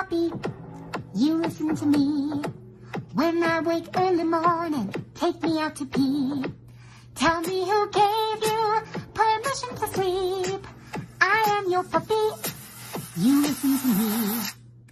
puppy, you listen to me. When I wake early morning, take me out to pee. Tell me who gave you permission to sleep. I am your puppy, you listen to me.